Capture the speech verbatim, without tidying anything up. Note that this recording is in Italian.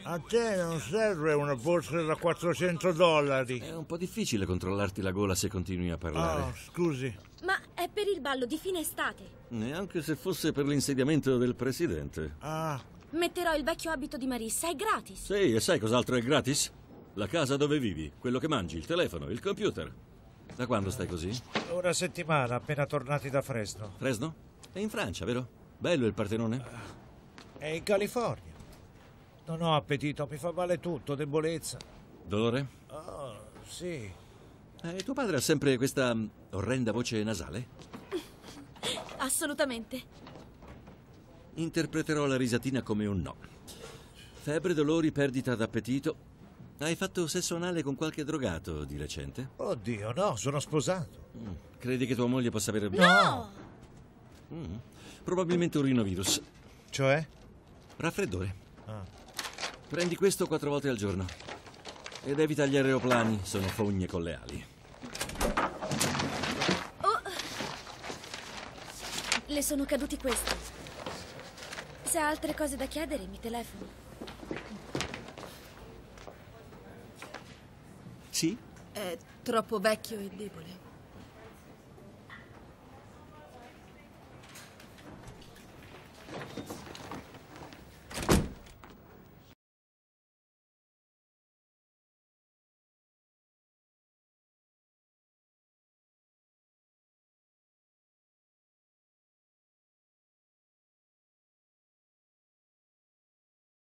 A te non serve una borsa da quattrocento dollari. È un po' difficile controllarti la gola se continui a parlare. Oh, scusi. Ma è per il ballo di fine estate. Neanche se fosse per l'insediamento del presidente. Ah, Metterò il vecchio abito di Marissa, è gratis. Sì, e sai cos'altro è gratis? La casa dove vivi, quello che mangi, il telefono, il computer. Da quando stai così? Una settimana, appena tornati da Fresno. Fresno? È in Francia, vero? Bello il Partenone? È in California. Non ho appetito, mi fa male tutto, debolezza. Dolore? Oh, sì. Eh, tuo padre ha sempre questa mm, orrenda voce nasale? Assolutamente. Interpreterò la risatina come un no. Febbre, dolori, perdita d'appetito. Hai fatto sesso anale con qualche drogato di recente? Oddio, no, sono sposato. Mm. Credi che tua moglie possa avere... No! Mm. Probabilmente un rinovirus. Cioè? Raffreddore. Ah. Prendi questo quattro volte al giorno. Ed evita gli aeroplani, sono fogne con le ali. Oh. Le sono caduti questi. Se ha altre cose da chiedere, mi telefono. Sì? È troppo vecchio e debole.